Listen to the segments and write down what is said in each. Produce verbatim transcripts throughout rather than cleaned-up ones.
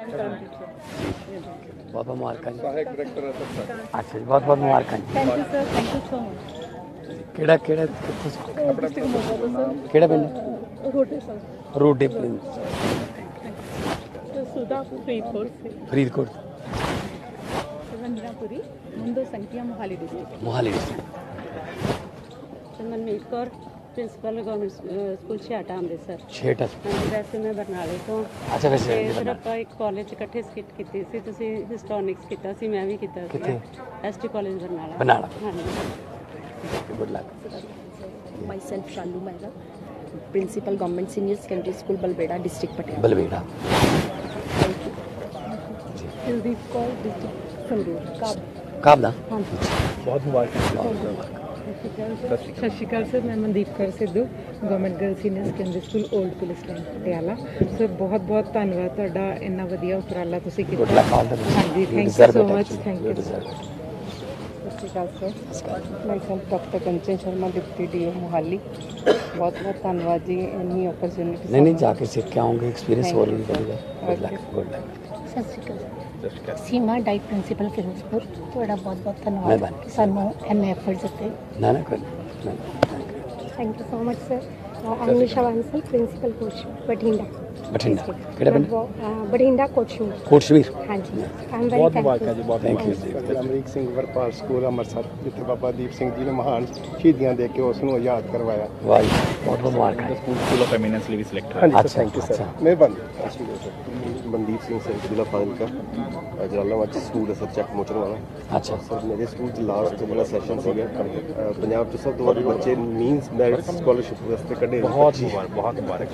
बहुत बहुत मुबारक जी। अच्छा जी, बहुत बहुत मुबारक जी। Thank you sir, thank you so much. ਕਿਹੜਾ ਕਿਹੜਾ ਕਿਹੜਾ ਪਿੰਡ? रोटे सर। ਰੋਡੇ ਪਿੰਡ, सुधा फरीदकोट से। ਫਰੀਦਕੋਟ, रंजनापुरी मुंदो संख्या Mohali district. Mohali district. Manmeet Kaur principal government school ਛਿਆਟਾ ਅੰਮ੍ਰਿਤਸਰ। ਛੇਟਾ। ਹਾਂਜੀ, ਵੈਸੇ ਮੈਂ ਬਰਨਾਲੇ ਤੋਂ। ਅੱਛਾ ਵੈਸੇ ਤੇ ਫਿਰ ਆਪਾਂ ਇੱਕ ਕਾਲਜ ਇਕੱਠੇ ਸਕਿੱਟ ਕੀਤੀ ਸੀ, ਤੁਸੀਂ ਹਿਸਟੋਨਿਕਸ ਕੀਤਾ ਸੀ, ਮੈਂ ਵੀ ਕੀਤਾ ਸੀ। ਕਿੱਥੇ? ST college Barnala. ਬਰਨਾਲਾ। ਹਾਂਜੀ। Good luck. Myself Shalu Mehra, Principal Government Senior Secondary School Balbeda District Patiala। Balbera. Kuldeep Kaur district Sangrur काब। काबदा। हाँ जी। बहुत मुबारक। ਸਤਿ ਸ਼੍ਰੀ ਅਕਾਲ ਸਰ, ਮੈਂ Mandeep Kaur Sidhu, government girl senior secondary school old police line Patiala. Sir ਬਹੁਤ ਬਹੁਤ ਧੰਨਵਾਦ ਤੁਹਾਡਾ, ਇੰਨਾ ਵਧੀਆ ਉਪਰਾਲਾ ਤੁਸੀਂ ਕੀਤਾ। Good luck all the best. ਹਾਂਜੀ, thank you so much. Thank you sir. ਸਤਿ ਸ਼੍ਰੀ ਅਕਾਲ sir, myself doctor Kanchan Sharma, deputy DEO Mohali. ਬਹੁਤ ਬਹੁਤ ਧੰਨਵਾਦ ਜੀ ਇੰਨੀ ਓਪਰਚੁਨਿਟੀ। नहीं नहीं, जाके सीख के आऊँगे, एक्सपीरियंस हो रही है। Good luck, good luck. ਸਤਿ ਸ਼੍ਰੀ ਅਕਾਲ ਸੀਮਾ ਡਾਈਟ ਪ੍ਰਿੰਸੀਪਲ ਫਿਰੋਜ਼ਪੁਰ, ਤੁਹਾਡਾ ਬਹੁਤ ਬਹੁਤ ਧੰਨਵਾਦ ਮਿਹਰਬਾਨੀ। ਕਿ ਸਾਨੂੰ ਇੰਨੇ ਐਫਰਟਸ ਦਿੱਤੇ। ना ना कोई नहीं। Thank you so much sir. Anisha Bansal principal कोच बठिंडा। बठिंडा ਕਿਹੜਾ ਪਿੰਡ? बठिंडा कोचू। कोटशमीर। हाँ जी, आई एम बहुत वेरी मुबारक जी, बहुत thank you. Amrik Singh Varpal school Amritsar, ਜਿੱਥੇ ਬਾਬਾ ਦੀਪ ਸਿੰਘ ਜੀ ਨੇ ਮਹਾਨ ਸ਼ਹੀਦੀਆਂ ਦੇ ਕੇ ਉਸ ਨੂੰ ਆਜ਼ਾਦ ਕਰਵਾਇਆ। वाह जी, बहुत बहुत मुबारक। स्कूल स्कूल ऑफ एमिनेंस ਲਈ ਵੀ ਸਿਲੈਕਟ ਹੋਇਆ। ਹਾਂਜੀ अच्छा, ਥੈਂਕ ਯੂ अच्छा। ਸਰ, ਮਿਹਰਬਾਨੀ। ਮਨਦੀਪ ਸਿੰਘ ਸਰ, ਜ਼ਿਲ੍ਹਾ ਫਾਜ਼ਿਲਕਾ, ਜਲਾਲਾਬਾਦ ਸਕੂਲ ਦਾ ਸਬਜੈਕਟ ਮੋਚਣ ਵਾਲਾ। अच्छा ਸਰ ਮੇਰੇ ਸਕੂਲ 'ਚ ਲਾਸਟ ਜਿਹੜਾ ਸੈਸ਼ਨ ਸੀਗਾ, ਅ, ਪੰਜਾਬ 'ਚ ਸਭ ਤੋਂ ਵੱਧ ਬੱਚੇ ਮੀਨਸ ਮੈਰਿਟ ਸਕਾਲਰਸ਼ਿਪ ਵਾਸਤੇ ਕੱਢੇ। बहुत मुबारक, बहुत मुबारक।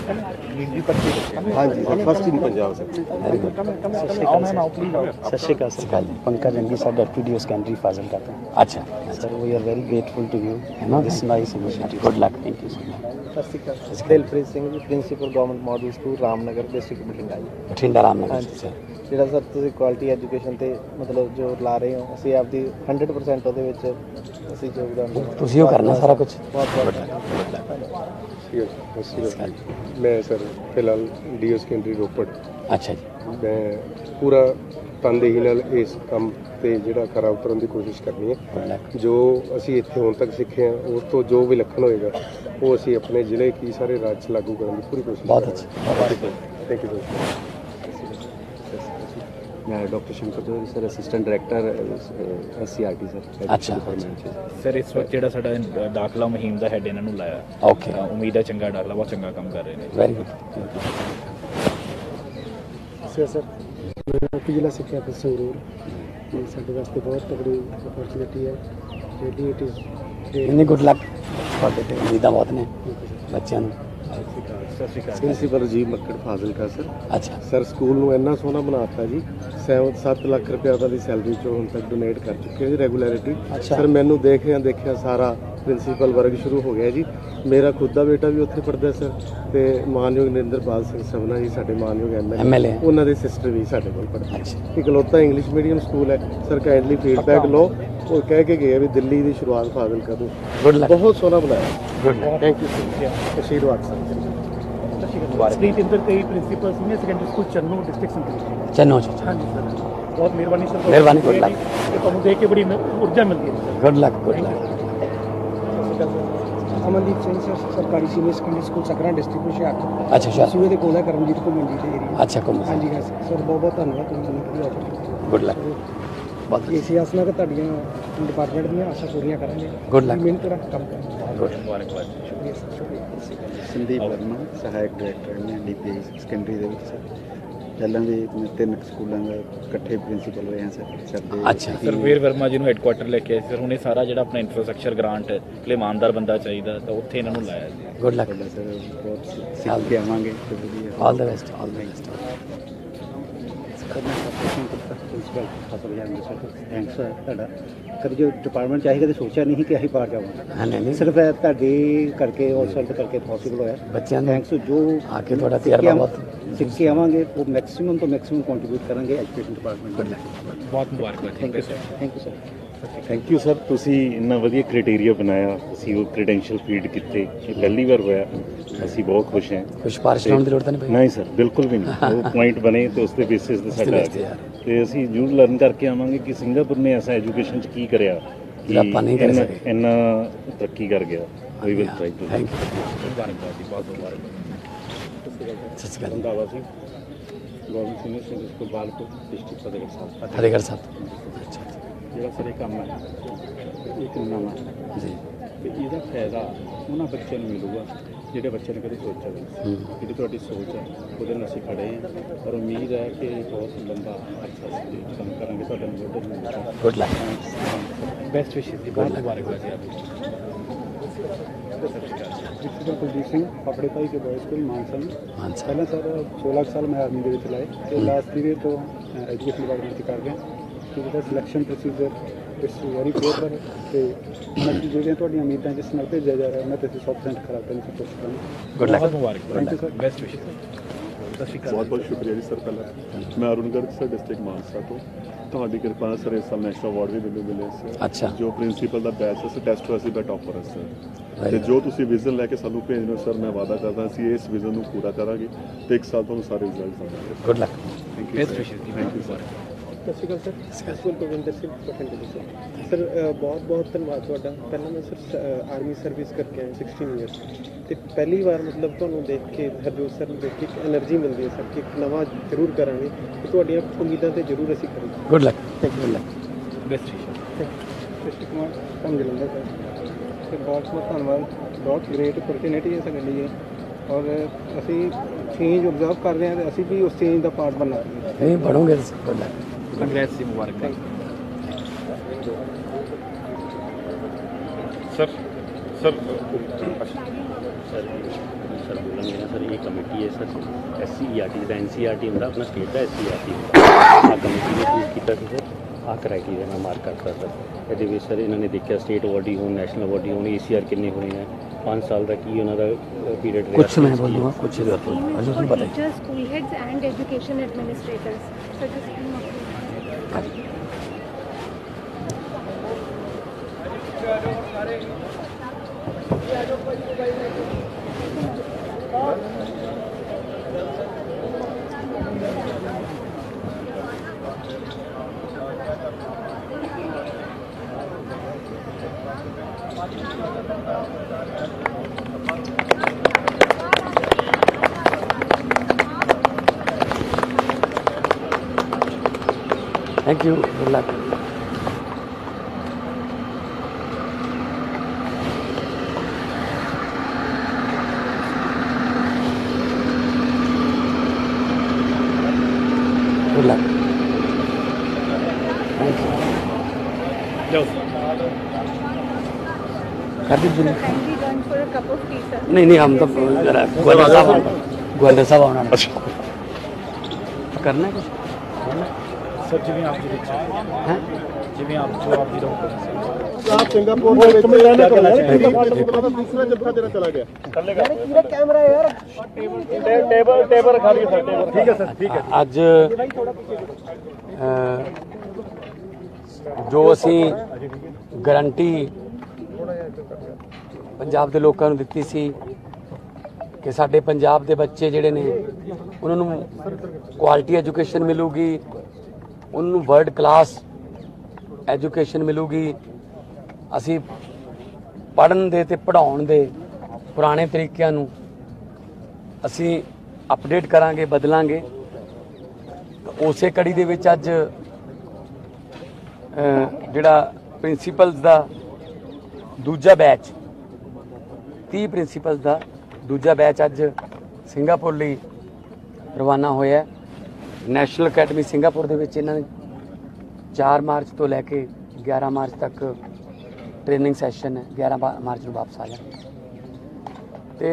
ਹਾਂਜੀ sir, first in Punjab sir. आओ मैम, आओ प्लीज आओ। सत श्री अकाल sir, Pankaj Rangi sir, deputy D O secondary Fazilka का। अच्छा sir we are very grateful to you this nice initiative. Good luck. Thank you sir. ਸਤਿ ਸ਼੍ਰੀ ਅਕਾਲ, Dilpreet Singh ji, principal government model school Ramnagar district Bathinda ji. Bathinda Ramnagar. ਹਾਂਜੀ ਸਰ, ਜਿਹੜਾ ਸਰ ਤੁਸੀਂ ਕੁਆਲਿਟੀ ਐਜੂਕੇਸ਼ਨ ਤੇ ਮਤਲਬ ਜੋ ਲਾ ਰਹੇ ਹੋ, ਅਸੀਂ ਆਪਦੀ ਹੰਡਰਡ ਪਰਸੈਂਟ ਉਹਦੇ ਵਿੱਚ ਅਸੀਂ ਯੋਗਦਾਨ ਦੇਣਾ। ਤੁਸੀਂ ਉਹ ਕਰਨਾ ਸਾਰਾ ਕੁਝ। ਬਹੁਤ ਬਹੁਤ ਮੈਂ ਸਰ ਫਿਲਹਾਲ ਡੀਓ ਸੈਕੰਡਰੀ ਰੋਪੜ। अच्छा जी, ਮੈਂ ਪੂਰਾ ਤਨਦੇਹੀ ਨਾਲ ਇਸ ਕੰਮ ਤੇ ਜਿਹੜਾ ਖਰਾ ਉਤਰਨ ਦੀ ਕੋਸ਼ਿਸ਼ ਕਰਨੀ ਹੈ। Good luck. ਜੋ ਅਸੀਂ ਇੱਥੇ ਹੁਣ ਤੱਕ ਸਿੱਖੇ ਹਾਂ, ਉਸ ਤੋਂ ਜੋ ਵਿਲੱਖਣ ਹੋਏਗਾ ਉਹ ਅਸੀਂ ਆਪਣੇ ਜ਼ਿਲ੍ਹੇ ਕੀ ਸਾਰੇ ਰਾਜ 'ਚ ਲਾਗੂ ਕਰਨ ਦੀ ਪੂਰੀ ਕੋਸ਼ਿਸ਼ बहुत ਕਰਾਂਗੇ। अच्छा। Thank you sir. मैं doctor Shankar Chaudhary sir, assistant director S C R T sir. अच्छा। ਸਰ ਇਸ ਵਕਤ ਜਿਹੜਾ ਸਾਡਾ ਦਾਖਲਾ ਮੁਹਿੰਮ ਦਾ ਹੈਡ ਇਹਨਾਂ ਨੂੰ ਲਾਇਆ। ओके, ਤਾਂ ਉਮੀਦ ਹੈ ਚੰਗਾ ਦਾਖਲਾ, ਬਹੁਤ ਚੰਗਾ ਕੰਮ ਕਰ ਰਹੇ ਨੇ। Very good. ਸਰ ਸਰ ਮੈਂ ਜ਼ਿਲ੍ਹਾ ਸਿੱਖਿਆ ਅਫਸਰ ਸੰਗਰੂਰ, ਇਹ ਸਾਡੇ ਵਾਸਤੇ ਬਹੁਤ ਤਕੜੀ ਅਪਰਚੁਨਿਟੀ ਹੈ। ਰੀਲੀ ਇਟ ਇਜ਼ नहीं गुड लक। ਤੁਹਾਡੇ ਤੇ ਉਮੀਦਾਂ ਬਹੁਤ ਨੇ ਬੱਚਿਆਂ ਨੂੰ। ਸਤਿ ਸ਼੍ਰੀ ਅਕਾਲ। Principal Rajiv Makkar Fazilka sir. अच्छा ਸਰ ਸਕੂਲ ਨੂੰ ਇੰਨਾ ਸੋਹਣਾ ਬਣਾਤਾ ਜੀ, ਸੱਤ ਲੱਖ ਰੁਪਏ ਉਹਨਾਂ ਦੀ ਸੈਲਰੀ ਚੋਂ ਹੁਣ ਤੱਕ ਡੋਨੇਟ ਕਰ ਚੁੱਕੇ ਹਾਂ ਜੀ ਰੈਗੂਲਰਿਟੀ। ਅੱਛਾ। ਸਰ ਮੈਨੂੰ ਦੇਖਿਆ ਦੇਖਿਆ ਸਾਰਾ ਪ੍ਰਿੰਸੀਪਲ ਵਰਗ ਸ਼ੁਰੂ ਹੋ ਗਿਆ ਜੀ। ਮੇਰਾ ਖੁਦ ਦਾ ਬੇਟਾ ਵੀ ਉੱਥੇ ਪੜ੍ਹਦਾ ਸਰ, ਤੇ ਮਾਨਯੋਗ ਨਰਿੰਦਰਪਾਲ ਸਿੰਘ ਸਭਨਾ ਜੀ ਸਾਡੇ ਮਾਨਯੋਗ ਐਮ एम एल ए। ਉਹਨਾਂ ਦੇ ਸਿਸਟਰ ਵੀ ਸਾਡੇ ਕੋਲ ਪੜ੍ਹਦੇ। अच्छा ਇਕਲੌਤਾ ਇੰਗਲਿਸ਼ ਮੀਡੀਅਮ ਸਕੂਲ ਹੈ ਸਰ। ਕਾਈਂਡਲੀ ਫੀਡਬੈਕ ਲਓ। ਉਹ ਕਹਿ ਕੇ ਗਏ ਵੀ ਦਿੱਲੀ ਦੀ ਸ਼ੁਰੂਆਤ ਫਾਜ਼ਿਲਕਾ ਤੋਂ। Good luck. ਬਹੁਤ ਸੋਹਣਾ ਬਣਾਇਆ। Good luck. Thank you sir, ਆਸ਼ੀਰਵਾਦ ਸਰ। ਸ੍ਰੀਤ ਇੰਦਰ ਕਈ principal senior secondary school Channu district Sangrur. Channo ji, ਹਾਂਜੀ ਸਰ, ਬਹੁਤ ਮਿਹਰਬਾਨੀ ਸਰ। ਮਿਹਰਬਾਨੀ, good luck। ਤੇ ਤੁਹਾਨੂੰ ਦੇਖ ਕੇ ਬੜੀ ਊਰਜਾ ਮਿਲਦੀ ਹੈ। Good luck, good luck. Amandeep Singh sir, ਸਰਕਾਰੀ senior secondary school Sakran district Hoshiarpur. अच्छा शाह। ਸੂਏ ਦੇ ਕੋਲ ਹੈ ਕਰਮਜੀਤ ਘੁੰਮਣ ਜੀ ਦੇ ਏਰੀਆ। अच्छा कुम। ਹਾਂਜੀ ਹਾਂ ਸਰ, ਬਹੁਤ ਬਹੁਤ ਧੰਨਵਾਦ ਤੁਸੀਂ ਮੈਨੂੰ ਵਧੀਆ ਆਫਰ गुड लक। बहुत ਇਸੇ ਆਸਨਾ ਕਿ ਤੁਹਾਡੀਆਂ ਡਿਪਾਰਟਮੈਂਟ ਦੀਆਂ ਆਸ਼ਾ ਪੂਰੀਆਂ ਕਰਾਂਗੇ। Good luck. ਮਿਹਨਤ ਨਾਲ ਕੰਮ ਕਰਾਂਗੇ। गुड। ਮੁਬਾਰਕਬਾਦ। ਸ਼ੁਕਰੀਆ ਸਰ, ਸ਼ੁਕਰੀਆ। संदीप वर्मा, सहायक डायरेक्टर ने डी पी आई सेकेंडरी ਦੇ ਵਿੱਚ ਸਰ। ਪਹਿਲਾਂ ਵੀ ਮੈਂ ਤਿੰਨ ਸਕੂਲਾਂ ਦਾ ਇਕੱਠੇ ਪ੍ਰਿੰਸੀਪਲ ਰਹੇ ਹਾਂ ਸਰ। ਸਾਡੇ अच्छा ਸਰ ਵੀਰ ਵਰਮਾ ਜੀ ਨੂੰ ਹੈੱਡਕੁਆਟਰ ਲੈ ਕੇ ਆਏ ਸਰ। ਹੁਣ ਇਹ ਸਾਰਾ ਜਿਹੜਾ ਆਪਣਾ ਇਨਫਰਾਸਟ੍ਰਕਚਰ ਗ੍ਰਾਂਟ ਲਈ ਇਮਾਨਦਾਰ ਬੰਦਾ ਚਾਹੀਦਾ, ਤਾਂ ਉੱਥੇ ਇਹਨਾਂ ਨੂੰ ਲਾਇਆ ਜੀ। Good luck. ਤੁਹਾਡਾ ਸਰ ਬਹੁਤ ਸਿੱਖ ਕੇ ਆਵਾਂਗੇ ਤੇ ਵਧੀਆ। All the best, all the best. Sir ਮੈਂ principal Fazilka Amritsar sir, thanks sir ਤੁਹਾਡਾ। ਕਦੇ ਜੋ ਡਿਪਾਰਟਮੈਂਟ ਚਾਹੀਦਾ ਤੇ ਸੋਚਿਆ ਨਹੀਂ ਕਿ ਅਸੀਂ ਬਾਹਰ ਜਾਵਾਂਗੇ। हाँ नहीं नहीं, ਸਿਰਫ ਇਹ ਤੁਹਾਡੀ ਕਰਕੇ ਔਰ ਸਰ ਕਰਕੇ ਪੋਸੀਬਲ ਹੋਇਆ। ਬੱਚਿਆਂ ਨੂੰ ਥੈਂਕਸ ਜੋ ਆ ਕੇ ਤੁਹਾਡਾ ਸਿੱਖ ਕੇ ਤਜਰਬਾ ਆਵਾਂ- ਬਹੁਤ। ਸਿੱਖ ਕੇ ਆਵਾਂਗੇ ਉਹ ਮੈਕਸਿਮਮ ਤੋਂ ਮੈਕਸਿਮਮ ਕੰਟਰੀਬਿਊਟ ਕਰਾਂਗੇ ਐਜੂਕੇਸ਼ਨ ਡਿਪਾਰਟਮੈਂਟ। ਬਹੁਤ ਮੁਬਾਰਕਬਾਦ। Thank you sir, thank you sir. Thank you sir, ਤੁਸੀਂ ਇੰਨਾ ਵਧੀਆ ਕ੍ਰਾਈਟੇਰੀਆ ਬਣਾਇਆ, ਅਸੀਂ ਉਹ ਕ੍ਰੈਡੈਂਸ਼ੀਅਲ ਫੀਡ ਕੀਤੇ, ਇਹ ਪਹਿਲੀ ਵਾਰ ਹੋਇਆ, ਅਸੀਂ ਬਹੁਤ ਖੁਸ਼ ਹਾਂ। ਕੁਝ ਸਿਫਾਰਿਸ਼ ਲਾਉਣ ਦੀ ਲੋੜ ਤਾਂ ਨਹੀਂ ਪਈ? ਨਹੀਂ ਸਰ, ਬਿਲਕੁਲ ਵੀ ਨਹੀਂ। ਉਹ ਪੁਆਇੰਟ ਬਣੇ ਤੇ ਉਸ ਦੇ ਬੇਸਿਸ ਤੇ ਸਾਡਾ ਆ ਗਿਆ, ਤੇ ਅਸੀਂ ਜ਼ਰੂਰ ਲਰਨ ਕਰਕੇ ਆਵਾਂਗੇ ਕਿ ਸਿੰਗਾਪੁਰ ਨੇ ਐਸਾ ਐਜੂਕੇਸ਼ਨ 'ਚ ਕੀ ਕਰਿਆ ਕਿ ਆਪਾਂ ਨਹੀਂ ਕਰ ਸਕੇ, ਇੰਨਾ ਤਰੱਕੀ ਕਰ ਗਿਆ। We will try to. Thank you. ਸਤਿ ਸ਼੍ਰੀ ਅਕਾਲ। Randhawa Singh, government senior secondary school Balpur, district Fatehgarh Sahib. Fatehgarh Sahib. ਅੱਛਾ ਜਿਹੜਾ ਸਰ ਇਹ ਕੰਮ ਹੈ ਇੱਕ ਨਵਾਂ ਜੀ, ਤੇ ਇਹਦਾ ਫਾਇਦਾ ਉਹਨਾਂ ਬੱਚਿਆਂ ਨੂੰ ਮਿਲੂਗਾ ਜਿਹੜੇ ਬੱਚੇ ਨੇ ਕਦੇ ਸੋਚਿਆ ਨਹੀਂ। ਜਿਹੜੀ ਤੁਹਾਡੀ ਸੋਚ ਹੈ ਉਹਦੇ ਨਾਲ ਅਸੀਂ ਖੜੇ ਹਾਂ, ਔਰ ਉਮੀਦ ਹੈ ਕਿ ਬਹੁਤ ਲੰਬਾ ਅੱਛਾ ਅਸੀਂ ਕੰਮ ਕਰਾਂਗੇ। ਤੁਹਾਡਾ number good luck, best wishes ਦੀ ਬਹੁਤ ਮੁਬਾਰਕਬਾਦ ਜੀ ਆਪ ਪ੍ਰਿੰਸੀਪਲ ਕੁਲਦੀਪ ਸਿੰਘ, ਆਪਣੇ ਭਾਈ ਕੇ ਬॉयਜ਼ ਸਕੂਲ ਮਾਨਸਾ। ਮਾਨਸਾ। ਪਹਿਲਾਂ ਸਰ ਸੋਲਾਂ ਕੁ ਸਾਲ ਮੈਂ ਆਰਮੀ ਦੇ ਵਿੱਚ ਲਾਏ ਤੇ ਲਾਸਟ ਪੀਰੀਅਡ ਤੋਂ ਐਜੂਕੇਸ਼ਨ ਡਿਪਾਰਟਮੈਂਟ 'ਚ ਕਰ ਰਿਹਾ ਕਿ ਜਿਹਦਾ selection procedure it's very proper ਤੇ ਹੁਣ ਅਸੀਂ ਜਿਹੜੀਆਂ ਤੁਹਾਡੀਆਂ ਉਮੀਦਾਂ ਜਿਸ ਨਾਲ ਭੇਜਿਆ ਜਾ ਰਿਹਾ ਉਹਨਾਂ ਤੇ ਅਸੀਂ ਸੌ ਪਰਸੈਂਟ ਖਰਾ ਕਰਨ ਦੀ ਕੋਸ਼ਿਸ਼ ਕਰਾਂਗੇ। Good luck. ਬਹੁਤ ਮੁਬਾਰਕਬਾਦ। Thank you sir. Best wishes. ਬਹੁਤ ਬਹੁਤ ਸ਼ੁਕਰੀਆ ਜੀ ਸਰ। ਪਹਿਲਾਂ ਮੈਂ ਅਰੁਣ ਗਰਗ ਸਰ, ਡਿਸਟ੍ਰਿਕਟ ਮਾਨਸਾ ਤੋਂ। ਤੁਹਾਡੀ ਕਿਰਪਾ ਨਾਲ ਸਰ ਇਸ ਸਾਲ ਨੈਸ਼ਨਲ ਅਵਾਰਡ ਵੀ ਮੈਨੂੰ ਮਿਲੇ ਸਰ। ਅੱਛਾ। ਜੋ ਪ੍ਰਿੰਸੀਪਲ ਦਾ ਬੈਚ ਹੈ ਸਰ, ਟੈਸਟ ਹੋਇਆ ਸੀ ਮੈਂ ਟੌਪਰ ਹਾਂ ਸਰ। ਤੇ ਜੋ ਤੁਸੀਂ ਵਿਜ਼ਨ ਲੈ ਕੇ ਸਾਨੂੰ ਭੇਜਦੇ ਹੋ ਸਰ, ਮੈਂ ਵਾਅਦਾ ਕਰਦਾ ਅਸੀਂ ਇਸ ਵਿਜ਼ਨ ਨੂੰ ਪੂਰਾ ਕਰਾਂਗੇ ਤੇ ਇੱਕ ਸਾਲ ਤੁਹਾਨੂੰ ਸਾਰੇ ਰਿਜ਼ਲਟ ਆਉਣਗੇ। Good luck. Thank you best wishes ਦੀ। Thank you sir. ਸਤਿ ਸ਼੍ਰੀ ਅਕਾਲ ਸਰ। ਸਕੂਲ ਭਵਿੰਦਰ ਸਿੰਘ ਬਠਿੰਡੇ ਤੋਂ ਸਰ। ਸਰ ਬਹੁਤ ਬਹੁਤ ਧੰਨਵਾਦ ਤੁਹਾਡਾ। ਪਹਿਲਾਂ ਮੈਂ ਸਰ ਆਰਮੀ ਸਰਵਿਸ ਕਰਕੇ ਆਇਆ ਸਿਕਸਟੀਨ ਈਅਰਸ, ਅਤੇ ਪਹਿਲੀ ਵਾਰ ਮਤਲਬ ਤੁਹਾਨੂੰ ਦੇਖ ਕੇ, ਹਰਜੋਤ ਸਰ ਨੂੰ ਦੇਖ ਕੇ ਇੱਕ ਐਨਰਜੀ ਮਿਲਦੀ ਹੈ ਸਰ ਕਿ ਇੱਕ ਨਵਾਂ ਜ਼ਰੂਰ ਕਰਾਂਗੇ ਅਤੇ ਤੁਹਾਡੀਆਂ ਉਮੀਦਾਂ 'ਤੇ ਜ਼ਰੂਰ ਅਸੀਂ ਕਰਾਂਗੇ। Good luck. Thank you. Best wishes. District Kumar ਕੰਮ ਜਲੰਧਰ ਸਰ। ਸਰ ਬਹੁਤ ਬਹੁਤ ਧੰਨਵਾਦ। ਬਹੁਤ ਗ੍ਰੇਟ ਓਪਰਚੁਨਿਟੀ ਹੈ ਸਾਡੇ ਲਈ ਇਹ, ਔਰ ਅਸੀਂ ਚੇਂਜ ਓਬਜ਼ਰਵ ਕਰ ਰਹੇ ਹਾਂ ਅਤੇ ਅਸੀਂ ਵੀ ਉਸ ਚੇਂਜ ਦਾ ਪਾਰਟ ਬਣਨਾ ਚਾਹੀਦਾ। ਨਹੀਂ ਬਣੋਗੇ ਤੁਸੀਂ। Good luck. ਕੰਗ੍ਰੈਟਸ ਜੀ, ਮੁਬਾਰਕਬਾਦ। ਸਰ ਸਰ ਸਰ ਸਰ ਬੋਲਾਂਗੇ ਨਾ ਸਰ, ਇਹ ਕਮੇਟੀ ਹੈ sir S C E R T ਦਾ, ਐਨ ਸੀ ਆਰ ਟੀ ਹੁੰਦਾ ਆਪਣਾ ਸਟੇਟ ਦਾ, ਐਸ ਸੀ ਆਰ ਟੀ ਹੁੰਦਾ। ਆਹ ਕਮੇਟੀ ਨੇ ਚੂਜ਼ ਕੀਤਾ ਸੀ ਸਰ, ਆਹ ਕ੍ਰਾਈਟੀਰੀਆ ਨਾਲ ਮਾਰਕ ਕਰਤਾ ਸਰ। ਇਹਦੇ ਵਿੱਚ ਸਰ ਇਹਨਾਂ ਨੇ ਦੇਖਿਆ ਸਟੇਟ ਅਵਾਰਡੀ ਹੋਣ, ਨੈਸ਼ਨਲ ਅਵਾਰਡੀ ਹੋਣ, ਏ ਸੀ ਆਰ ਕਿੰਨੇ ਹੋਏ ਹੈ, ਪੰਜ ਸਾਲ ਦਾ ਕੀ ਉਹਨਾਂ ਦਾ ਪੀਰੀਅਡ ਰਿਹਾ। कुछ मैं बोल दूँगा, कुछ इधर बोल दूँगा, जो तुम बताइए। Teachers, school heads and education administrators sir जो scheme thank you. Good luck. Good luck. Thank you. कर दीजिए। नहीं नहीं, हम तो ग्वालियर साहब ग्वालियर साहब आना करना है कुछ ਸਰ ਜਿਵੇਂ ਆਪ ਜੀ ਦੇਖੋ है। ਜਿਵੇਂ ਆਪ ਜੋ ਆਪ ਜੀ ਰਹੋ आप सिंगापुर में दूसरा जत्था तेरा चला गया। कैमरा यार टेबल टेबल खाली सर, टेबल ठीक है सर, ठीक है। ਅੱਜ ਜੋ ਅਸੀਂ ਗਾਰੰਟੀ ਪੰਜਾਬ ਦੇ ਲੋਕਾਂ ਨੂੰ ਦਿੱਤੀ ਸੀ ਕਿ ਸਾਡੇ ਪੰਜਾਬ ਦੇ ਬੱਚੇ ਜਿਹੜੇ ਨੇ ਉਹਨਾਂ ਨੂੰ ਕੁਆਲਿਟੀ ਐਜੂਕੇਸ਼ਨ ਮਿਲੂਗੀ, ਉਹਨਾਂ ਨੂੰ ਵਰਲਡ ਕਲਾਸ ਐਜੂਕੇਸ਼ਨ ਮਿਲੂਗੀ। ਅਸੀਂ ਪੜ੍ਹਨ ਦੇ ਤੇ ਪੜ੍ਹਾਉਣ ਦੇ ਪੁਰਾਣੇ ਤਰੀਕਿਆਂ ਨੂੰ ਅਸੀਂ ਅਪਡੇਟ ਕਰਾਂਗੇ, ਬਦਲਾਂਗੇ। ਉਸੇ ਕੜੀ ਦੇ ਵਿੱਚ ਅੱਜ ਜਿਹੜਾ ਪ੍ਰਿੰਸੀਪਲਸ ਦਾ ਦੂਜਾ ਬੈਚ, ਤੀਹ ਪ੍ਰਿੰਸੀਪਲਸ ਦਾ ਦੂਜਾ ਬੈਚ ਅੱਜ ਸਿੰਗਾਪੁਰ ਲਈ ਰਵਾਨਾ ਹੋਇਆ। ਨੈਸ਼ਨਲ ਅਕੈਡਮੀ ਸਿੰਗਾਪੁਰ ਦੇ ਵਿੱਚ ਇਹਨਾਂ ਨੇ ਚਾਰ ਮਾਰਚ ਤੋਂ ਲੈ ਕੇ ਗਿਆਰਾਂ ਮਾਰਚ ਤੱਕ ਟ੍ਰੇਨਿੰਗ ਸੈਸ਼ਨ ਹੈ। ਗਿਆਰਾਂ ਮਾਰਚ ਨੂੰ ਵਾਪਸ ਆ ਜਾਣਾ। ਤੇ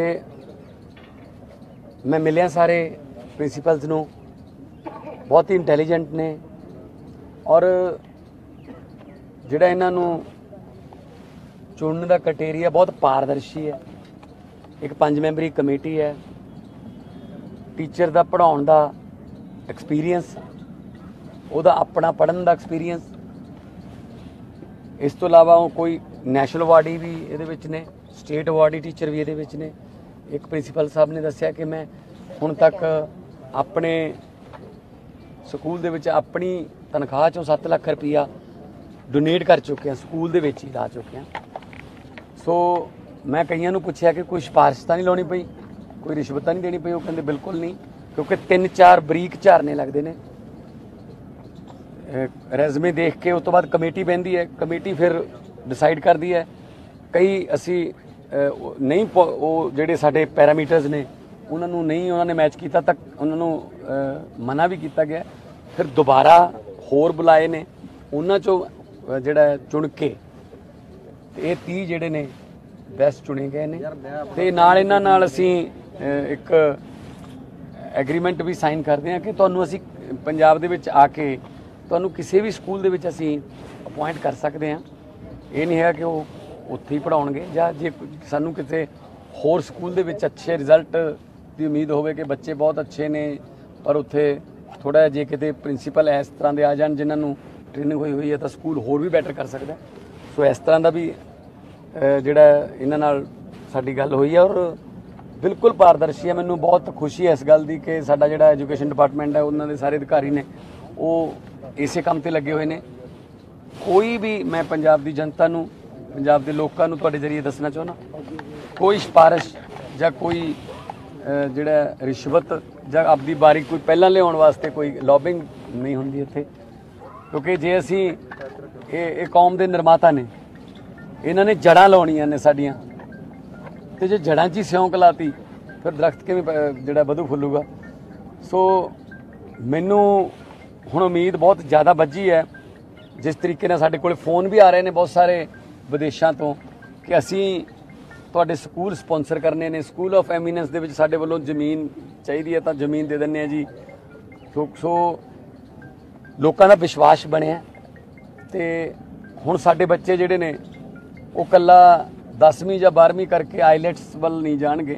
ਮੈਂ ਮਿਲਿਆ ਸਾਰੇ ਪ੍ਰਿੰਸੀਪਲਸ ਨੂੰ, ਬਹੁਤ ਹੀ ਇੰਟੈਲੀਜੈਂਟ ਨੇ, ਔਰ ਜਿਹੜਾ ਇਹਨਾਂ ਨੂੰ ਚੁਣਨ ਦਾ ਕ੍ਰਾਈਟੇਰੀਆ ਬਹੁਤ ਪਾਰਦਰਸ਼ੀ ਹੈ। ਇੱਕ ਪੰਜ ਮੈਂਬਰੀ ਕਮੇਟੀ ਹੈ, ਟੀਚਰ ਦਾ ਪੜ੍ਹਾਉਣ ਦਾ ਐਕਸਪੀਰੀਅੰਸ, ਉਹਦਾ ਆਪਣਾ ਪੜ੍ਹਨ ਦਾ ਐਕਸਪੀਰੀਅੰਸ, ਇਸ ਤੋਂ ਇਲਾਵਾ ਉਹ ਕੋਈ ਨੈਸ਼ਨਲ ਅਵਾਰਡੀ ਵੀ ਇਹਦੇ ਵਿੱਚ ਨੇ, ਸਟੇਟ ਅਵਾਰਡੀ ਟੀਚਰ ਵੀ ਇਹਦੇ ਵਿੱਚ ਨੇ। ਇੱਕ ਪ੍ਰਿੰਸੀਪਲ ਸਾਹਿਬ ਨੇ ਦੱਸਿਆ ਕਿ ਮੈਂ ਹੁਣ ਤੱਕ ਆਪਣੇ ਸਕੂਲ ਦੇ ਵਿੱਚ ਆਪਣੀ ਤਨਖਾਹ ਚੋਂ ਸੱਤ ਲੱਖ ਰੁਪਈਆ ਡੋਨੇਟ ਕਰ ਚੁੱਕੇ ਹਾਂ, ਸਕੂਲ ਦੇ ਵਿੱਚ ਹੀ ਲਾ ਚੁੱਕੇ ਹਾਂ। ਸੋ ਮੈਂ ਕਈਆਂ ਨੂੰ ਪੁੱਛਿਆ ਕਿ ਕੋਈ ਸਿਫਾਰਿਸ਼ ਤਾਂ ਨਹੀਂ ਲਾਉਣੀ ਪਈ, ਕੋਈ ਰਿਸ਼ਵਤ ਤਾਂ ਨਹੀਂ ਦੇਣੀ ਪਈ? ਉਹ ਕਹਿੰਦੇ ਬਿਲਕੁਲ ਨਹੀਂ, ਕਿਉਂਕਿ ਤਿੰਨ ਚਾਰ ਬਰੀਕ ਝਾਰਨੇ ਲੱਗਦੇ ਨੇ। ਰੈਜ਼ਮੇ ਦੇਖ ਕੇ ਉਸ ਤੋਂ ਬਾਅਦ ਕਮੇਟੀ ਬਹਿੰਦੀ ਹੈ, ਕਮੇਟੀ ਫਿਰ ਡਿਸਾਈਡ ਕਰਦੀ ਹੈ। ਕਈ ਅਸੀਂ ਨਹੀਂ ਉਹ ਜਿਹੜੇ ਸਾਡੇ ਪੈਰਾਮੀਟਰਸ ਨੇ ਉਹਨਾਂ ਨੂੰ ਨਹੀਂ ਉਹਨਾਂ ਨੇ ਮੈਚ ਕੀਤਾ ਤਾਂ ਉਹਨਾਂ ਨੂੰ ਮਨਾ ਵੀ ਕੀਤਾ ਗਿਆ। ਫਿਰ ਦੁਬਾਰਾ ਹੋਰ ਬੁਲਾਏ ਨੇ, ਉਹਨਾਂ ਚੋਂ ਜਿਹੜਾ ਚੁਣ ਕੇ ਇਹ ਤੀਹ ਜਿਹੜੇ ਨੇ ਬੈਸਟ ਚੁਣੇ ਗਏ ਨੇ। ਤੇ ਨਾਲ ਇਹਨਾਂ ਨਾਲ ਅਸੀਂ ਇੱਕ ਐਗਰੀਮੈਂਟ ਵੀ ਸਾਈਨ ਕਰਦੇ ਹਾਂ ਕਿ ਤੁਹਾਨੂੰ ਅਸੀਂ ਪੰਜਾਬ ਦੇ ਵਿੱਚ ਆ ਕੇ ਤੁਹਾਨੂੰ ਕਿਸੇ ਵੀ ਸਕੂਲ ਦੇ ਵਿੱਚ ਅਸੀਂ ਅਪੁਆਇੰਟ ਕਰ ਸਕਦੇ ਹਾਂ। ਇਹ ਨਹੀਂ ਹੈ ਕਿ ਉਹ ਉੱਥੇ ਹੀ ਪੜ੍ਹਾਉਣਗੇ, ਜਾਂ ਜੇ ਸਾਨੂੰ ਕਿਸੇ ਹੋਰ ਸਕੂਲ ਦੇ ਵਿੱਚ ਅੱਛੇ ਰਿਜ਼ਲਟ ਦੀ ਉਮੀਦ ਹੋਵੇ ਕਿ ਬੱਚੇ ਬਹੁਤ ਅੱਛੇ ਨੇ ਪਰ ਉੱਥੇ ਥੋੜ੍ਹਾ ਜਿਹਾ ਜੇ ਕਿਤੇ ਪ੍ਰਿੰਸੀਪਲ ਇਸ ਤਰ੍ਹਾਂ ਦੇ ਆ ਜਾਣ ਜਿਨ੍ਹਾਂ ਨੂੰ ਟ੍ਰੇਨਿੰਗ ਹੋਈ ਹੋਈ ਹੈ ਤਾਂ ਸਕੂਲ ਹੋਰ ਵੀ ਬੈਟਰ ਕਰ ਸਕਦਾ। ਸੋ ਇਸ ਤਰ੍ਹਾਂ ਦਾ ਵੀ ਜਿਹੜਾ ਇਹਨਾਂ ਨਾਲ ਸਾਡੀ ਗੱਲ ਹੋਈ ਹੈ ਔਰ ਬਿਲਕੁਲ ਪਾਰਦਰਸ਼ੀ ਹੈ। ਮੈਨੂੰ ਬਹੁਤ ਖੁਸ਼ੀ ਹੈ ਇਸ ਗੱਲ ਦੀ ਕਿ ਸਾਡਾ ਜਿਹੜਾ ਐਜੂਕੇਸ਼ਨ ਡਿਪਾਰਟਮੈਂਟ ਹੈ ਉਹਨਾਂ ਦੇ ਸਾਰੇ ਅਧਿਕਾਰੀ ਨੇ ਉਹ ਇਸੇ ਕੰਮ ਤੇ ਲੱਗੇ ਹੋਏ ਨੇ। ਕੋਈ ਵੀ ਮੈਂ ਪੰਜਾਬ ਦੀ ਜਨਤਾ ਨੂੰ, ਪੰਜਾਬ ਦੇ ਲੋਕਾਂ ਨੂੰ ਤੁਹਾਡੇ ਜ਼ਰੀਏ ਦੱਸਣਾ ਚਾਹੁੰਦਾ, ਕੋਈ ਸਿਫਾਰਿਸ਼ ਜਾਂ ਕੋਈ ਜਿਹੜਾ ਰਿਸ਼ਵਤ ਜਾਂ ਆਪਦੀ ਬਾਰੀ ਕੋਈ ਪਹਿਲਾਂ ਲਿਆਉਣ ਵਾਸਤੇ ਕੋਈ ਲੌਬਿੰਗ ਨਹੀਂ ਹੁੰਦੀ ਇੱਥੇ। ਕਿਉਂਕਿ ਜੇ ਅਸੀਂ ਇਹ ਇਹ ਕੌਮ ਦੇ ਨਿਰਮਾਤਾ ਨੇ, ਇਹਨਾਂ ਨੇ ਜੜ੍ਹਾਂ ਲਾਉਣੀਆਂ ਨੇ ਸਾਡੀਆਂ, ਤੇ ਜੇ ਜੜ੍ਹਾਂ 'ਚ ਹੀ ਸਿਉਂਕ ਲਾਤੀ ਫਿਰ ਦਰਖਤ ਕਿਵੇਂ ਜਿਹੜਾ ਵਧੂ ਫੁੱਲੂਗਾ। ਸੋ ਮੈਨੂੰ ਹੁਣ ਉਮੀਦ ਬਹੁਤ ਜ਼ਿਆਦਾ ਵੱਜੀ ਹੈ। ਜਿਸ ਤਰੀਕੇ ਨਾਲ ਸਾਡੇ ਕੋਲ ਫੋਨ ਵੀ ਆ ਰਹੇ ਨੇ ਬਹੁਤ ਸਾਰੇ ਵਿਦੇਸ਼ਾਂ ਤੋਂ ਕਿ ਅਸੀਂ ਤੁਹਾਡੇ ਸਕੂਲ ਸਪਾਂਸਰ ਕਰਨੇ ਨੇ, ਸਕੂਲ ਆਫ ਐਮੀਨੈਂਸ ਦੇ ਵਿੱਚ ਸਾਡੇ ਵੱਲੋਂ ਜ਼ਮੀਨ ਚਾਹੀਦੀ ਹੈ ਤਾਂ ਜ਼ਮੀਨ ਦੇ ਦਿੰਦੇ ਆ ਜੀ। ਸੋ ਸੋ ਲੋਕਾਂ ਦਾ ਵਿਸ਼ਵਾਸ ਬਣਿਆ ਤੇ ਹੁਣ ਸਾਡੇ ਬੱਚੇ ਜਿਹੜੇ ਨੇ ਉਹ ਕੱਲਾ ਦਸਵੀਂ ਜਾਂ ਬਾਰ੍ਹਵੀਂ ਕਰਕੇ ਆਈਲੈਟਸ ਵੱਲ ਨਹੀਂ ਜਾਣਗੇ।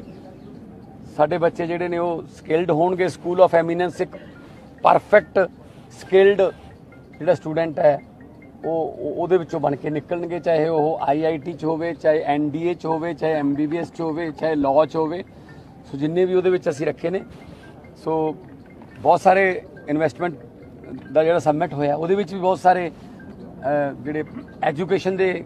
ਸਾਡੇ ਬੱਚੇ ਜਿਹੜੇ ਨੇ ਉਹ ਸਕਿਲਡ ਹੋਣਗੇ। ਸਕੂਲ ਆਫ ਐਮੀਨੈਂਸ ਇੱਕ ਪਰਫੈਕਟ ਸਕਿਲਡ ਜਿਹੜਾ ਸਟੂਡੈਂਟ ਹੈ ਉਹ ਉਹਦੇ ਵਿੱਚੋਂ ਬਣ ਕੇ ਨਿਕਲਣਗੇ, ਚਾਹੇ ਉਹ ਆਈ ਆਈ ਟੀ 'ਚ ਹੋਵੇ, ਚਾਹੇ ਐਨ ਡੀ ਏ 'ਚ ਹੋਵੇ, ਚਾਹੇ ਐਮ ਬੀ ਬੀ ਐਸ 'ਚ ਹੋਵੇ, ਚਾਹੇ ਲਾਅ 'ਚ ਹੋਵੇ। ਸੋ ਜਿੰਨੇ ਵੀ ਉਹਦੇ ਵਿੱਚ ਅਸੀਂ ਰੱਖੇ ਨੇ। ਸੋ ਬਹੁਤ ਸਾਰੇ ਇਨਵੈਸਟਮੈਂਟ ਦਾ ਜਿਹੜਾ ਸਬਮਿਟ ਹੋਇਆ ਉਹਦੇ ਵਿੱਚ ਵੀ ਬਹੁਤ ਸਾਰੇ ਜਿਹੜੇ ਐਜੂਕੇਸ਼ਨ ਦੇ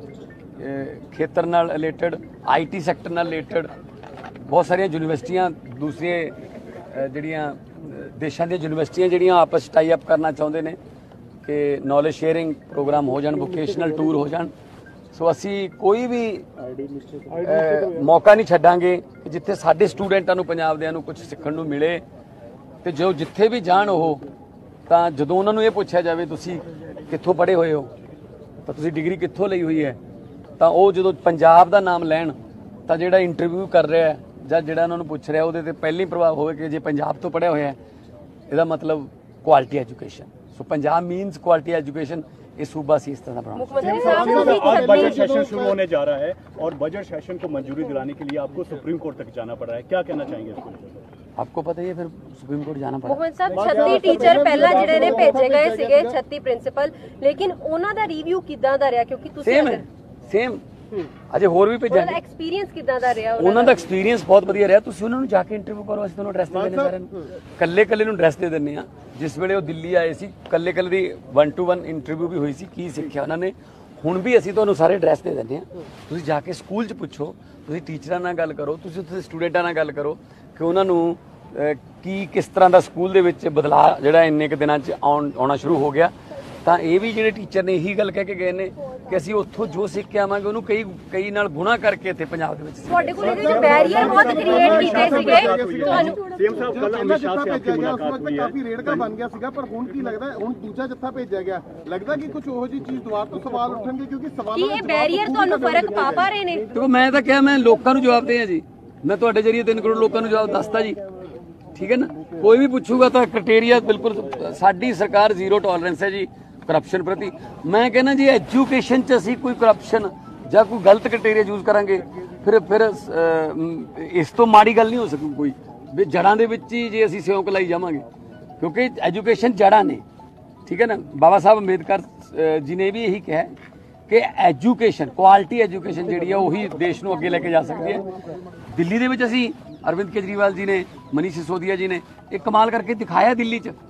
ਖੇਤਰ ਨਾਲ ਰਿਲੇਟਡ, ਆਈ ਟੀ ਸੈਕਟਰ ਨਾਲ ਰਿਲੇਟਡ ਬਹੁਤ ਸਾਰੀਆਂ ਯੂਨੀਵਰਸਿਟੀਆਂ, ਦੂਸਰੀਆਂ ਜਿਹੜੀਆਂ ਦੇਸ਼ਾਂ ਦੀਆਂ ਯੂਨੀਵਰਸਿਟੀਆਂ ਜਿਹੜੀਆਂ ਆਪਸ 'ਚ ਟਾਈ ਅਪ ਕਰਨਾ ਚਾਹੁੰਦੇ ਨੇ ਕਿ ਨੌਲੇਜ ਸ਼ੇਅਰਿੰਗ ਪ੍ਰੋਗਰਾਮ ਹੋ ਜਾਣ, ਵੋਕੇਸ਼ਨਲ ਟੂਰ ਹੋ ਜਾਣ। ਸੋ ਅਸੀਂ ਕੋਈ ਵੀ ਮੌਕਾ ਨਹੀਂ ਛੱਡਾਂਗੇ ਕਿ ਜਿੱਥੇ ਸਾਡੇ ਸਟੂਡੈਂਟਾਂ ਨੂੰ, ਪੰਜਾਬ ਦਿਆਂ ਨੂੰ ਕੁਝ ਸਿੱਖਣ ਨੂੰ ਮਿਲੇ। ਤੇ ਜੋ ਜਿੱਥੇ ਵੀ ਜਾਣ ਉਹ ਤਾਂ ਜਦੋਂ ਉਹਨਾਂ ਨੂੰ ਇਹ ਪੁੱਛਿਆ ਜਾਵੇ ਤੁਸੀਂ ਕਿੱਥੋਂ ਪੜ੍ਹੇ ਹੋਏ ਹੋ, ਤਾਂ ਤੁਸੀਂ ਡਿਗਰੀ ਕਿੱਥੋਂ ਲਈ ਹੋਈ ਹੈ, ਤਾਂ ਉਹ ਜਦੋਂ ਪੰਜਾਬ ਦਾ ਨਾਮ ਲੈਣ ਤਾਂ ਜਿਹੜਾ ਇੰਟਰਵਿਊ ਕਰ ਰਿਹਾ ਜਾਂ ਜਿਹੜਾ ਉਹਨਾਂ ਨੂੰ ਪੁੱਛ ਰਿਹਾ ਉਹਦੇ ਤੇ ਪਹਿਲੀ ਪ੍ਰਭਾਵ ਹੋਵੇ ਕਿ ਜੇ ਪੰਜਾਬ ਤੋਂ ਪੜ੍ਹਿਆ ਹੋਇਆ ਇਹਦਾ ਮਤਲਬ quality education. So Punjab means quality education. ये सूबा सी इस तरह आज बजट सेशन शुरू होने जा रहा है और बजट सेशन को मंजूरी दिलाने के लिए आपको सुप्रीम कोर्ट तक जाना पड़ रहा है, क्या कहना चाहेंगे इसको? आपको पता ही है फिर सुप्रीम कोर्ट जाना पड़ा। मोहम्मद साहब छत्ती टीचर पहला ਜਿਹੜੇ ਨੇ ਭੇਜੇ ਗਏ ਸੀਗੇ ਛੱਤੀ ਪ੍ਰਿੰਸੀਪਲ, ਲੇਕਿਨ ਉਹਨਾਂ ਦਾ ਰਿਵਿਊ ਕਿੱਦਾਂ ਦਾ ਰਿਹਾ? ਕਿਉਂਕਿ ਤੁਸੀਂ ਸੇਮ ਹੈ ਸੇਮ ਅਜੇ ਹੋਰ ਵੀ ਭੇਜਾਂਗੇ। ਉਹਨਾਂ ਦਾ ਐਕਸਪੀਰੀਅੰਸ ਕਿੱਦਾਂ ਦਾ ਰਿਹਾ? ਉਹਨਾਂ ਦਾ ਐਕਸਪੀਰੀਅੰਸ ਬਹੁਤ ਵਧੀਆ ਰਿਹਾ। ਤੁਸੀਂ ਉਹਨਾਂ ਨੂੰ ਜਾ ਕੇ ਇੰਟਰਵਿਊ ਕਰੋ, ਅਸੀਂ ਤੁਹਾਨੂੰ ਐਡਰੈਸ ਦੇ ਦਿੰਦੇ ਸਾਰਿਆਂ ਨੂੰ, ਕੱਲੇ ਕੱਲੇ ਨੂੰ ਐਡਰੈਸ ਦੇ ਦਿੰਦੇ ਆ। ਜਿਸ ਵੇਲੇ ਉਹ ਦਿੱਲੀ ਆਏ ਸੀ ਕੱਲੇ ਕੱਲੇ ਦੀ ਵਨ ਟੂ ਵਨ ਇੰਟਰਵਿਊ ਵੀ ਹੋਈ ਸੀ, ਕੀ ਸਿੱਖਿਆ ਉਹਨਾਂ ਨੇ। ਹੁਣ ਵੀ ਅਸੀਂ ਤੁਹਾਨੂੰ ਸਾਰੇ ਐਡਰੈਸ ਦੇ ਦਿੰਦੇ ਆ। ਤੁਸੀਂ ਜਾ ਕੇ ਸਕੂਲ 'ਚ ਪੁੱਛੋ, ਤੁਸੀਂ ਟੀਚਰਾਂ ਨਾਲ ਗੱਲ ਕਰੋ, ਤੁਸੀਂ ਉੱਥੇ ਸਟੂਡੈਂਟਾਂ ਨਾਲ ਗੱਲ ਕਰੋ ਕਿ ਉਹਨਾਂ ਨੂੰ ਕੀ ਕਿਸ ਤਰ੍ਹਾਂ ਦਾ ਸਕੂਲ ਦੇ ਵਿੱਚ ਬਦਲਾਅ ਜਿਹੜਾ ਇੰਨੇ ਕੁ ਦਿਨਾਂ 'ਚ ਆਉਣ ਆਉਣਾ ਸ਼ੁਰੂ ਹੋ ਗਿਆ। ਤਾਂ ਇਹ ਵੀ ਜਿਹੜੇ ਟੀਚਰ ਨੇ ਇਹੀ ਗੱਲ ਕਹਿ ਕੇ ਗਏ ਨੇ ਕਿ ਅਸੀਂ ਉੱਥੋਂ ਜੋ ਸਿੱਖ ਕੇ ਆਵਾਂਗੇ ਉਹਨੂੰ ਕਈ ਕਈ ਨਾਲ ਗੁਣਾ ਕਰਕੇ ਇੱਥੇ ਪੰਜਾਬ ਦੇ ਵਿੱਚ ਤੁਹਾਡੇ ਕੋਲ ਇਹਦੇ ਵਿੱਚ ਬੈਰੀਅਰ ਬਹੁਤ ਕ੍ਰੀਏਟ ਕੀਤੇ ਸੀਗੇ ਤੁਹਾਨੂੰ। ਸੀਐਮ ਸਾਹਿਬ ਕੱਲ ਅਮਿਤ ਸ਼ਾਹ ਸੇ ਆਪਕੀ ਮੁਲਾਕਾਤ हुई है, ਕਾਫੀ ਰੇੜਕਾ ਬਣ ਗਿਆ ਸੀਗਾ, ਪਰ ਹੁਣ ਕੀ ਲੱਗਦਾ ਹੁਣ ਦੂਜਾ ਜੱਥਾ ਭੇਜਿਆ ਗਿਆ, ਲੱਗਦਾ ਕਿ ਕੁਝ ਉਹੋ ਜਿਹੀ ਚੀਜ਼ ਦੁਬਾਰਾ ਤੋਂ ਸਵਾਲ ਉੱਠਣਗੇ ਕਿਉਂਕਿ ਸਵਾਲਾਂ ਕੀ ਇਹ ਬੈਰੀਅਰ ਤੁਹਾਨੂੰ ਫਰਕ ਪਾ ਪਾ ਰਹੇ ਨੇ? ਦੇਖੋ ਮੈਂ ਤਾਂ ਕਿਹਾ ਮੈਂ ਲੋਕਾਂ ਨੂੰ ਜਵਾਬ ਦੇ ਆ ਜੀ, ਮੈਂ ਤੁਹਾਡੇ ਜਰੀਏ ਤਿੰਨ ਕਰੋੜ ਲੋਕਾਂ ਨੂੰ ਜਵਾਬ ਦੱਸਤਾ ਜੀ, ਠੀਕ ਹੈ ਨਾ। ਕੋਈ ਵੀ ਪੁੱਛੂਗਾ ਤਾਂ ਕ੍ਰਾਈਟੇਰੀਆ ਬਿਲਕੁਲ ਸਾਡੀ ਸਰਕਾਰ ਜ਼ੀਰੋ ਟੋਲਰੈਂਸ ਹੈ ਜੀ ਕਰਪਸ਼ਨ ਪ੍ਰਤੀ। ਮੈਂ ਕਹਿੰਦਾ ਜੀ ਐਜੂਕੇਸ਼ਨ 'ਚ ਅਸੀਂ ਕੋਈ ਕਰਪਸ਼ਨ ਜਾਂ ਕੋਈ ਗਲਤ ਕ੍ਰਾਈਟੇਰੀਆ ਯੂਜ਼ ਕਰਾਂਗੇ ਫਿਰ ਫਿਰ ਇਸ ਤੋਂ ਮਾੜੀ ਗੱਲ ਨਹੀਂ ਹੋ ਸਕੂ ਕੋਈ ਵੀ ਜੜ੍ਹਾਂ ਦੇ ਵਿੱਚ ਹੀ ਜੇ ਅਸੀਂ ਸਿਉਂਕ ਲਾਈ ਜਾਵਾਂਗੇ, ਕਿਉਂਕਿ ਐਜੂਕੇਸ਼ਨ ਜੜ੍ਹਾਂ ਨੇ, ਠੀਕ ਹੈ ਨਾ। ਬਾਬਾ ਸਾਹਿਬ ਅੰਬੇਦਕਰ ਜੀ ਨੇ ਵੀ ਇਹੀ ਕਿਹਾ ਕਿ ਐਜੂਕੇਸ਼ਨ ਕੁਆਲਿਟੀ ਐਜੂਕੇਸ਼ਨ ਜਿਹੜੀ ਹੈ ਉਹੀ ਦੇਸ਼ ਨੂੰ ਅੱਗੇ ਲੈ ਕੇ ਜਾ ਸਕਦੀ ਹੈ। ਦਿੱਲੀ ਦੇ ਵਿੱਚ ਅਸੀਂ ਅਰਵਿੰਦ ਕੇਜਰੀਵਾਲ ਜੀ ਨੇ, ਮਨੀਸ਼ ਸਿਸੋਦੀਆ ਜੀ ਨੇ ਇਹ ਕਮਾਲ ਕਰਕੇ ਦਿਖਾਇਆ ਦਿੱਲੀ 'ਚ।